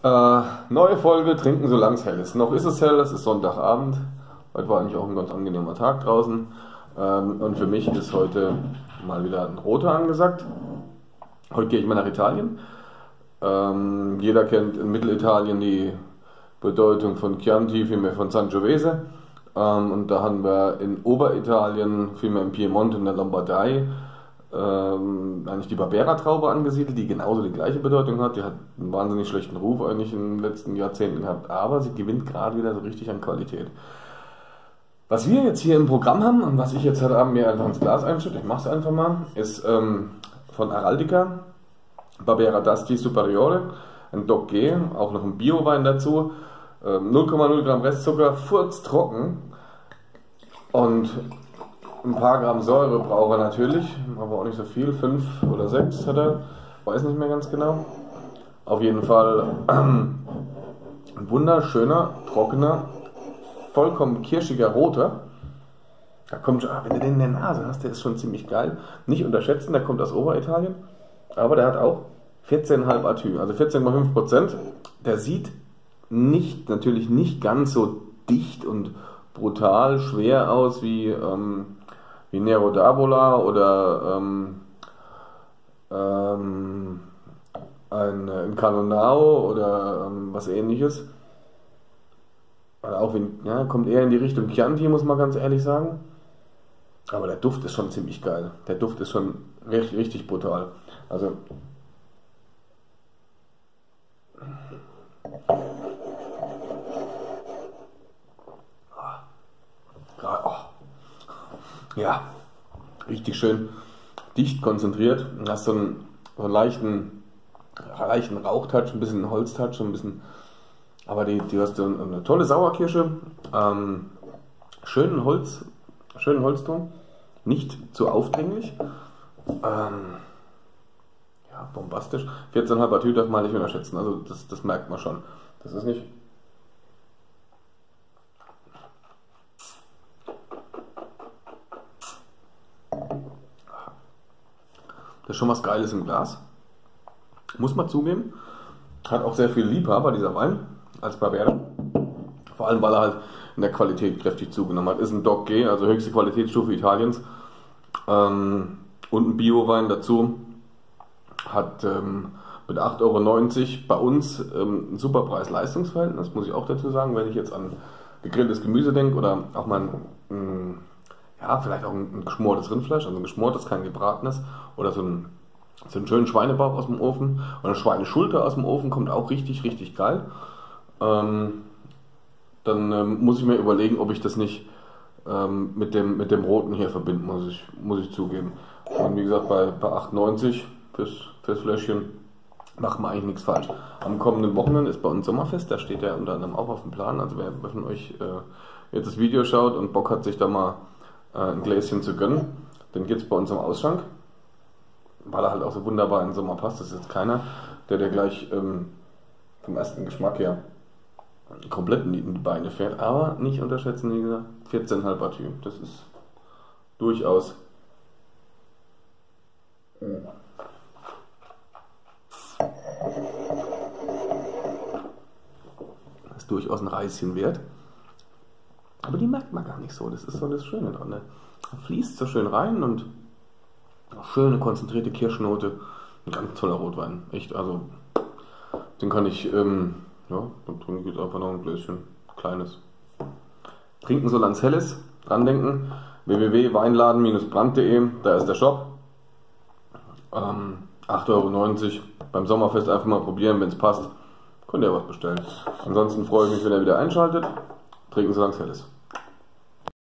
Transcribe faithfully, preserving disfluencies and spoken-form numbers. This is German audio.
Äh, neue Folge, trinken solange es hell ist. Noch ist es hell, es ist Sonntagabend. Heute war eigentlich auch ein ganz angenehmer Tag draußen. Ähm, und für mich ist heute mal wieder ein roter angesagt. Heute gehe ich mal nach Italien. Ähm, jeder kennt in Mittelitalien die Bedeutung von Chianti, vielmehr von Sangiovese. Ähm, und da haben wir in Oberitalien, vielmehr im Piemont in der Lombardei, ähm, eigentlich die Barbera-Traube angesiedelt, die genauso die gleiche Bedeutung hat. Die hat einen wahnsinnig schlechten Ruf eigentlich in den letzten Jahrzehnten gehabt, aber sie gewinnt gerade wieder so richtig an Qualität. Was wir jetzt hier im Programm haben und was ich jetzt heute Abend mir einfach ins Glas einschütte, ich mache es einfach mal, ist ähm, von Araldica, Barbera d'Asti Superiore, ein Doc G, auch noch ein Bio-Wein dazu, ähm, null Komma null Gramm Restzucker, furztrocken und ein paar Gramm Säure braucht er natürlich, aber auch nicht so viel, fünf oder sechs hat er, weiß nicht mehr ganz genau. Auf jeden Fall ähm, ein wunderschöner, trockener, vollkommen kirschiger Roter. Da kommt, ah, wenn du den in der Nase hast, der ist schon ziemlich geil. Nicht unterschätzen, der kommt aus Oberitalien, aber der hat auch vierzehn Komma fünf Atü, also vierzehn Komma fünf Prozent. Der sieht nicht, natürlich nicht ganz so dicht und brutal schwer aus wie ähm, wie Nero d'Avola oder ähm, ähm, ein, ein Cannonau oder ähm, was ähnliches. Oder auch wie, ja, kommt eher in die Richtung Chianti, muss man ganz ehrlich sagen. Aber der Duft ist schon ziemlich geil. Der Duft ist schon richtig, richtig brutal. Also ja, richtig schön dicht konzentriert. Du hast so einen, so einen leichten, leichten Rauchtouch, ein bisschen Holztouch, ein bisschen, aber die, die hast du eine tolle Sauerkirsche, ähm, schönen Holz, schönen Holzton, nicht zu aufdringlich, ähm, ja, bombastisch. vierzehn Komma fünf Atü darf man nicht unterschätzen, also das, das merkt man schon. Das ist nicht. Das ist schon was Geiles im Glas. Muss man zugeben. Hat auch sehr viel Liebhaber, dieser Wein, als Barbera. Vor allem, weil er halt in der Qualität kräftig zugenommen hat. Ist ein Doc G, also höchste Qualitätsstufe Italiens. Ähm, und ein Bio-Wein dazu. Hat ähm, mit acht Euro neunzig bei uns ähm, ein super Preis-Leistungs-Verhältnis, muss ich auch dazu sagen, wenn ich jetzt an gegrilltes Gemüse denke oder auch mal ein, ja, vielleicht auch ein, ein geschmortes Rindfleisch, also ein geschmortes, kein gebratenes, oder so ein, so einen schönen Schweinebauch aus dem Ofen oder eine Schweineschulter aus dem Ofen, kommt auch richtig, richtig geil. Ähm, dann ähm, muss ich mir überlegen, ob ich das nicht ähm, mit, dem, mit dem Roten hier verbinden, muss ich, muss ich zugeben. Und wie gesagt, bei, bei acht neunzig fürs, fürs Fläschchen macht man eigentlich nichts falsch. Am kommenden Wochenende ist bei uns Sommerfest, da steht er unter anderem auch auf dem Plan. Also wer von euch äh, jetzt das Video schaut und Bock hat, sich da mal ein Gläschen zu gönnen, dann geht es bei uns im Ausschank, weil er halt auch so wunderbar in den Sommer passt. Das ist jetzt keiner, der der gleich ähm, vom ersten Geschmack her komplett in die Beine fährt, aber nicht unterschätzen, wie gesagt, vierzehn Komma fünf Atü, das ist durchaus das ist durchaus ein Reischen wert. Aber die merkt man gar nicht so, das ist so das Schöne dran. Ne? Fließt so schön rein und schöne konzentrierte Kirschnote. Ein ganz toller Rotwein. Echt, also den kann ich, ähm, ja, dann trinke ich jetzt einfach noch ein Gläschen, kleines. Trinken solange es hell ist, dran denken. w w w punkt weinladen Bindestrich brand punkt de, da ist der Shop. Ähm, acht Euro neunzig. Beim Sommerfest einfach mal probieren, wenn es passt. Könnt ihr was bestellen. Ansonsten freue ich mich, wenn ihr wieder einschaltet. Trinken solange es hell ist.